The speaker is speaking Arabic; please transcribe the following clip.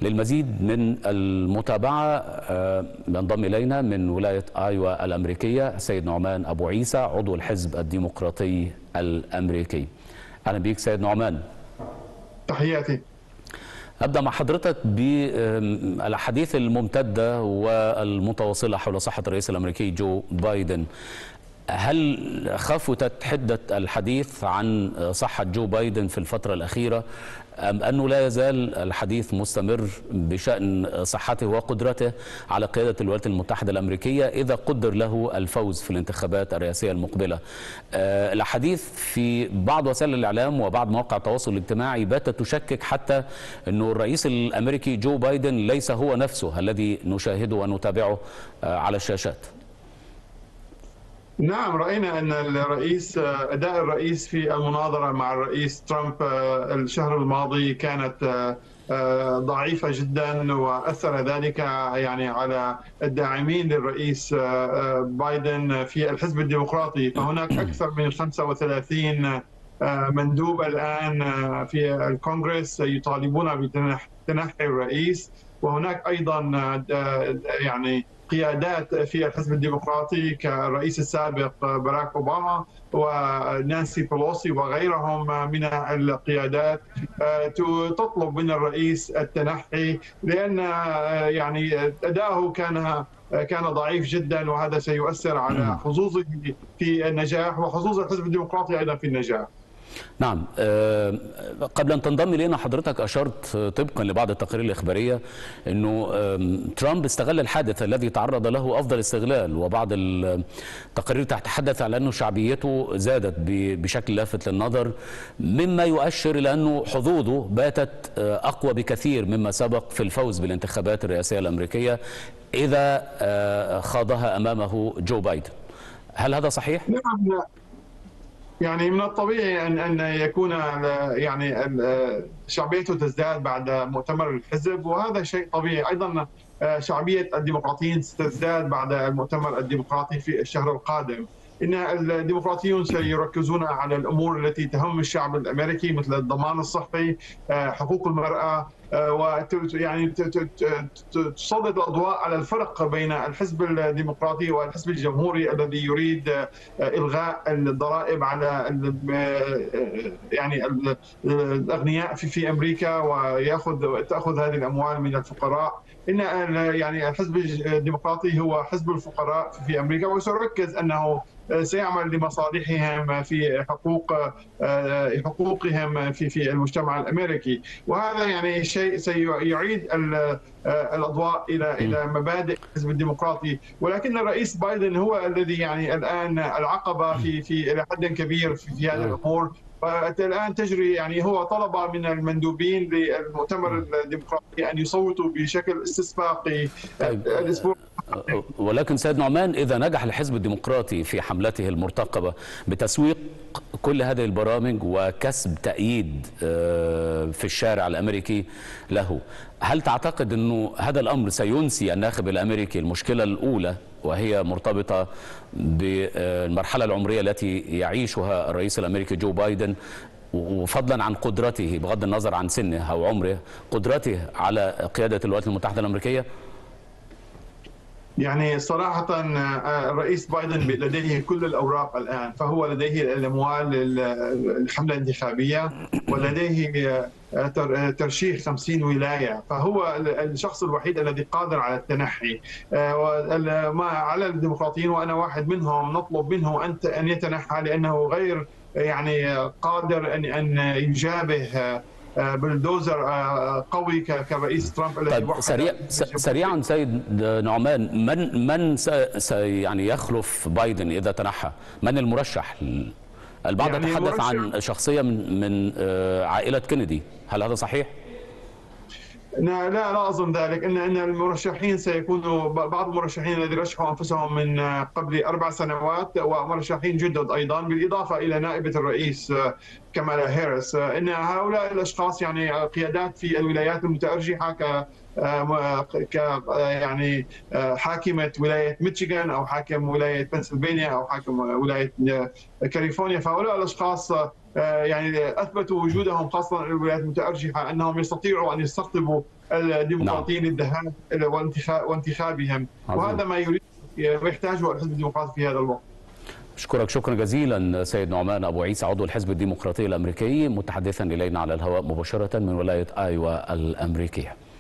للمزيد من المتابعة ينضم إلينا من ولاية آيوا الأمريكية السيد نعمان أبو عيسى عضو الحزب الديمقراطي الأمريكي. أهلا بك سيد نعمان. تحياتي. أبدأ مع حضرتك بالأحاديث الممتدة والمتواصلة حول صحة الرئيس الأمريكي جو بايدن. هل خفتت حدة الحديث عن صحة جو بايدن في الفترة الأخيرة أم أنه لا يزال الحديث مستمر بشأن صحته وقدرته على قيادة الولايات المتحدة الأمريكية إذا قدر له الفوز في الانتخابات الرئاسية المقبلة؟ الحديث في بعض وسائل الإعلام وبعض مواقع التواصل الاجتماعي باتت تشكك حتى أنه الرئيس الأمريكي جو بايدن ليس هو نفسه الذي نشاهده ونتابعه على الشاشات. نعم، رأينا أن أداء الرئيس في المناظرة مع الرئيس ترامب الشهر الماضي كانت ضعيفة جدا، وأثر ذلك يعني على الداعمين للرئيس بايدن في الحزب الديمقراطي. فهناك أكثر من 35 مندوب الآن في الكونغرس يطالبون بتنحي الرئيس، وهناك أيضا يعني قيادات في الحزب الديمقراطي كالرئيس السابق باراك أوباما ونانسي بيلوسي وغيرهم من القيادات تطلب من الرئيس التنحي، لأن يعني أداؤه كان ضعيف جدا، وهذا سيؤثر على حظوظه في النجاح وحظوظ الحزب الديمقراطي أيضا في النجاح. نعم، قبل أن تنضم إلينا حضرتك أشرت طبقا لبعض التقارير الإخبارية أنه ترامب استغل الحادث الذي تعرض له أفضل استغلال، وبعض التقارير تتحدث على أنه شعبيته زادت بشكل لافت للنظر، مما يؤشر إلى أنه حظوظه باتت أقوى بكثير مما سبق في الفوز بالانتخابات الرئاسية الأمريكية إذا خاضها أمامه جو بايدن. هل هذا صحيح؟ نعم، يعني من الطبيعي أن يكون يعني شعبيته تزداد بعد مؤتمر الحزب، وهذا شيء طبيعي. أيضا شعبية الديمقراطيين ستزداد بعد المؤتمر الديمقراطي في الشهر القادم. إن الديمقراطيون سيركزون على الأمور التي تهم الشعب الأمريكي مثل الضمان الصحي، حقوق المرأة، ويعني تسلط الأضواء على الفرق بين الحزب الديمقراطي والحزب الجمهوري الذي يريد إلغاء الضرائب على يعني الأغنياء في أمريكا وتأخذ هذه الأموال من الفقراء. إن يعني الحزب الديمقراطي هو حزب الفقراء في أمريكا، وسيركز أنه سيعمل لمصالحهم في حقوقهم في المجتمع الأمريكي، وهذا يعني شيء سيعيد الأضواء إلى مبادئ الحزب الديمقراطي. ولكن الرئيس بايدن هو الذي يعني الآن العقبة في إلى حد كبير في هذه الأمور. الآن تجري يعني هو طلب من المندوبين للمؤتمر الديمقراطي أن يصوتوا بشكل استسباقي الأسبوع. ولكن سيد نعمان، إذا نجح الحزب الديمقراطي في حملته المرتقبة بتسويق كل هذه البرامج وكسب تأييد في الشارع الأمريكي له، هل تعتقد أنه هذا الأمر سينسي الناخب الأمريكي المشكلة الأولى وهي مرتبطة بالمرحلة العمرية التي يعيشها الرئيس الأمريكي جو بايدن، وفضلا عن قدرته بغض النظر عن سنه أو عمره قدرته على قيادة الولايات المتحدة الأمريكية؟ يعني صراحة الرئيس بايدن لديه كل الأوراق الآن، فهو لديه الأموال للحملة الانتخابية ولديه ترشيح 50 ولاية، فهو الشخص الوحيد الذي قادر على التنحي. على الديمقراطيين وأنا واحد منهم نطلب منه أن يتنحى، لأنه غير يعني قادر أن يجابه بلدوزر قوي كرئيس ترامب. طيب سريعا سيد نعمان، من يعني يخلف بايدن إذا تنحى؟ من المرشح؟ البعض يعني يتحدث عن شخصية من عائلة كينيدي، هل هذا صحيح؟ لا أظن ذلك. إن المرشحين سيكونوا بعض المرشحين الذين رشحوا أنفسهم من قبل 4 سنوات ومرشحين جدد أيضا، بالإضافة إلى نائبة الرئيس كامالا هاريس. إن هؤلاء الأشخاص يعني قيادات في الولايات المتأرجحة يعني حاكمة ولاية ميشيغان أو حاكم ولاية بنسلفانيا أو حاكم ولاية كاليفورنيا. فهؤلاء الأشخاص يعني أثبتوا وجودهم خاصة الولايات المتأرجحة أنهم يستطيعوا أن يستقطبوا الديمقراطيين للذهاب وانتخابهم، وهذا ما يريد ويحتاجه الحزب الديمقراطي في هذا الوقت. أشكرك شكرا جزيلا سيد نعمان أبو عيسى عضو الحزب الديمقراطي الأمريكي متحدثا إلينا على الهواء مباشرة من ولاية آيوا الأمريكية.